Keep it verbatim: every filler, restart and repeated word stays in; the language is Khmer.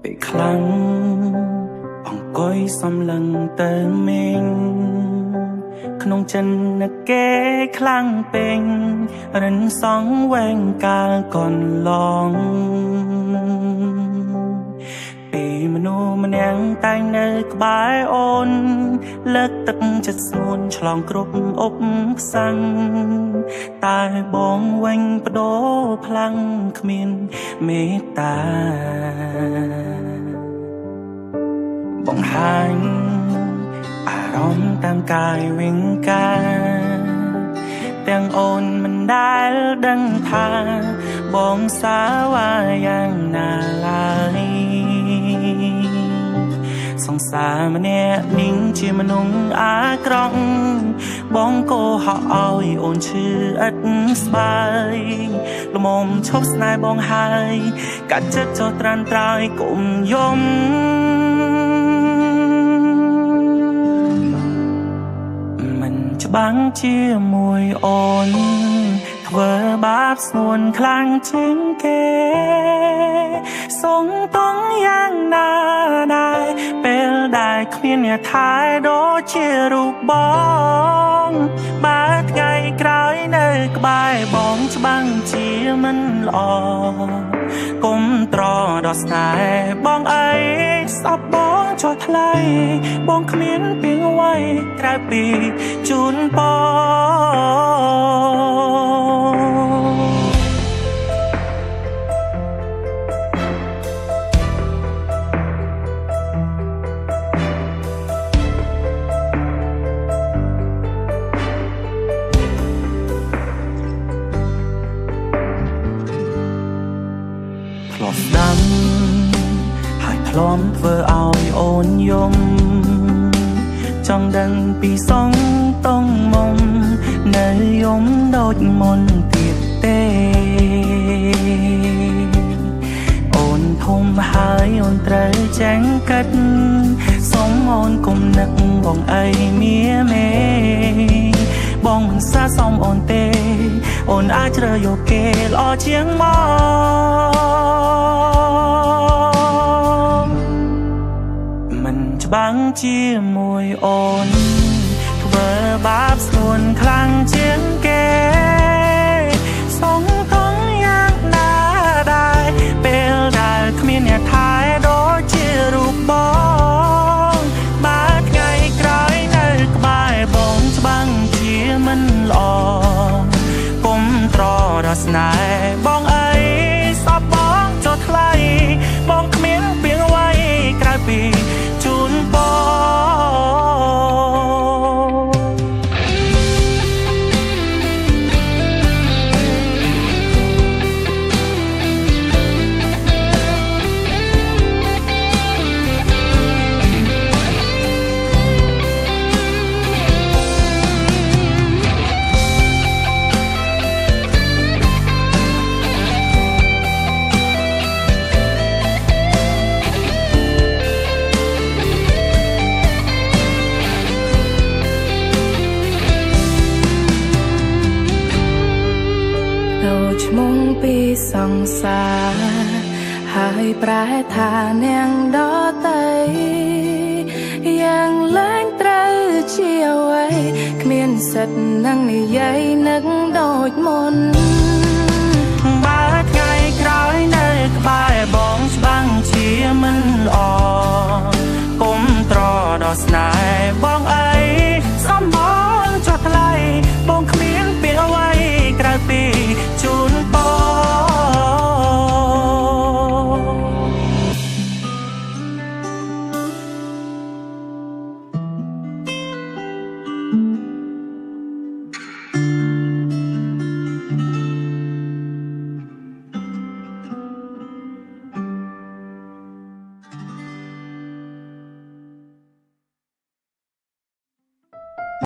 ពេលខ្លាំងអង្គុយសំឡឹងទៅមីងក្នុងចិននឹកគេខ្លាំងពេញរិនសងវែងកាលកន្លងពេលមនុស្សម្នាក់តែងនៅក្បែរអូនលើកទឹកចិត្តស្ងួនឆ្លងគ្រប់អុបផ្សាំងតែបងវិញបដូរផ្លាំងគ្មានមេត្តាបង្ហាញអារម្មណ៍តាមកាយវិញកាទាំងអូនមិនដែលដឹងថាបងសាវាយ៉ាងណាឡើយសង្សារម្នាក់និងជាមនុស្សអាក្រក់បងក៏ហៅឲ្យអូនឈឺឥតស្បើយល្មមឈប់ស្នេហ៍បងហើយកាត់ចិត្តចោលត្រានត្រោយកុំយំមិនច្បាំងជាមួយអូនធ្វើបាបស្ងួនខ្លាំងជាងគេសុំតង់យ៉ាងណាដែរពេលដែលគ្មានអ្នកថែដូចជារូបបងបើថ្ងៃក្រោយនៅក្បែរបងច្បាំងជាមិនល្អគុំត្រដល់ស្នេហ៍បងអីស្អប់បងចោះថ្លៃបងគ្មានពីអ្វីក្រៅពីជូនបងស្ដាំហើយធ្លំធ្វើឲ្យអូនយំចង់ដឹងពីសងតងមុំនៅយំដូចមុនទៀតទេអូនធំហើយអូនត្រូវចាញ់កាត់សុំអូនគុំនឹកបងអីមៀមេបងមិនសាសមអូនទេអូនអាចជ្រើសយកគេល្អជាងមកមិនច្បាំងជាមួយអូនធ្វើបាបស្ងួនខ្លាំងជាងគេសងតង់យ៉ាងណាដែរពេលដែលគ្មានអ្នកថែដូចជារូបបងបើថ្ងៃក្រោយនៅក្បែរបងច្បាំងជាមិនល្អគុំត្រដល់ស្នេហ៍បងអីស្អប់បងចុះថ្លៃបងគ្មានពីអ្វីក្រៅពីជូនបងពីសង្សារហើយប្រែថានាងដតីយ៉ាងលែងត្រូវជាអ្វីគ្មានសិទ្ធនឹងនិយាយនឹកដូចមុនបើថ្ងៃក្រោយនៅក្បែរបងច្បាំងជាមិនល្អគុំត្រដល់ស្នេហ៍បងអើ